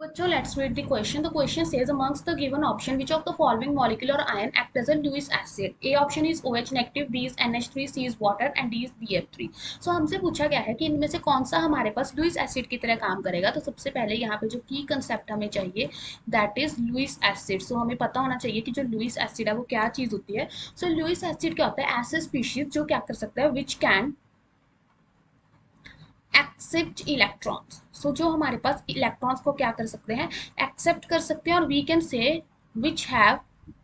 बच्चों, let's read the question. The question says amongst the given option, which of the following molecular ion act as a Lewis acid? A option is OH negative, B is NH3, C is water and D is BF3. So हमसे पूछा गया है कि इनमें से कौन सा हमारे पास लुइस एसिड की तरह काम करेगा. तो सबसे पहले यहाँ पे जो की कंसेप्ट हमें चाहिए that is Lewis acid. So हमें पता होना चाहिए कि जो लुइस एसिड है वो क्या चीज होती है. सो लुइस एसिड क्या होता है? ऐसा स्पीशीज जो क्या कर सकता है, which can accept electrons. So जो हमारे पास इलेक्ट्रॉन्स को क्या कर सकते हैं, एक्सेप्ट कर सकते हैं. और we can say which have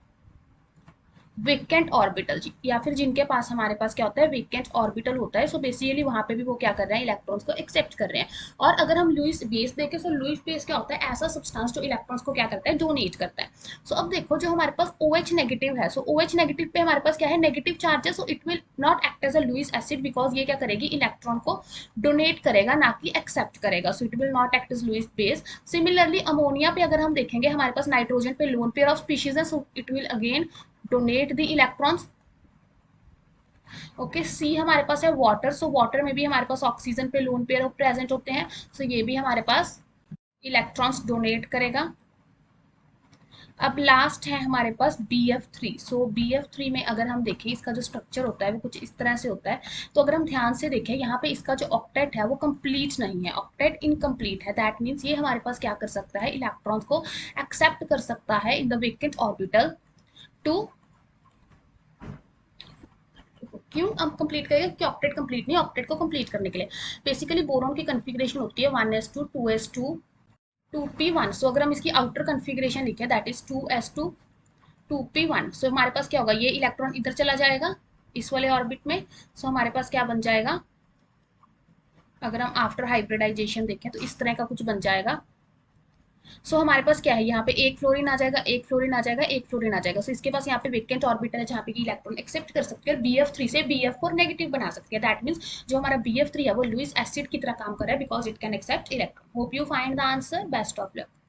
vacant orbital जी, या फिर जिनके पास हमारे पास क्या होता है, वेकेंट ऑर्बिटल होता है. सो बेसिकली वहां पे भी वो क्या कर रहे हैं, इलेक्ट्रॉन्स को एक्सेप्ट कर रहे हैं. और अगर हम लुइस बेस देखें, सो लुइस बेस क्या होता है, ऐसा सब्सटेंस जो इलेक्ट्रॉन्स को क्या करता है, डोनेट करता है. सो अब देखो जो हमारे पास OH नेगेटिव है, सो OH नेगेटिव पे हमारे पास क्या है, नेगेटिव चार्ज है. So it will not act as a Lewis acid because ये क्या करेगी, इलेक्ट्रॉन को डोनेट करेगा ना कि एक्सेप्ट करेगा. So it will not act as Lewis base. Similarly ammonia पे अगर हम देखेंगे, हमारे पास नाइट्रोजन पे लोन पेयर ऑफ स्पीशीज है, so it will again donate the electrons. Okay, see हमारे पास है वाटर. सो वाटर में भी हमारे पास ऑक्सीजन पे लोन पेयर प्रेजेंट होते हैं. सो ये भी हमारे पास इलेक्ट्रॉन्स डोनेट करेगा. अब लास्ट है हमारे पास BF3. सो BF3 में अगर हम देखें, इसका जो स्ट्रक्चर होता है वो कुछ इस तरह से होता है. तो अगर हम ध्यान से देखें, यहाँ पे इसका जो ऑक्टेट है वो कंप्लीट नहीं है, ऑक्टेट इनकम्प्लीट है. दैट मीन्स ये हमारे पास क्या कर सकता है, इलेक्ट्रॉन्स को एक्सेप्ट कर सकता है in the vacant orbital. To क्यों अब कंप्लीट करेगा, क्योंकि ऑक्टेट कंप्लीट नहीं, ऑक्टेट को कंप्लीट करने के लिए बेसिकली बोरॉन की कन्फिग्रेशन होती है 1s2 2s2 2p1. सो अगर हम इसकी आउटर कन्फिग्रेशन लिखें that is 2s2 2p1. So हमारे पास क्या होगा, ये इलेक्ट्रॉन इधर चला जाएगा इस वाले ऑर्बिट में. सो हमारे पास क्या बन जाएगा, अगर हम आफ्टर हाइब्रिडाइजेशन देखें तो इस तरह का कुछ बन जाएगा. सो हमारे पास क्या है, यहाँ पे एक फ्लोरीन आ जाएगा, एक फ्लोरीन आ जाएगा, एक फ्लोरीन आ जाएगा. सो इसके पास यहाँ पे वेकेंट ऑर्बिटल है जहाँ पे इलेक्ट्रॉन एक्सेप्ट कर सकते हैं और BF3 से BF4 नेगेटिव बना सकते हैं. दैट मीन्स जो हमारा BF3 है वो लुइस एसिड की तरह काम कर रहा है because it can accept electron. Hope you find the answer. Best of luck.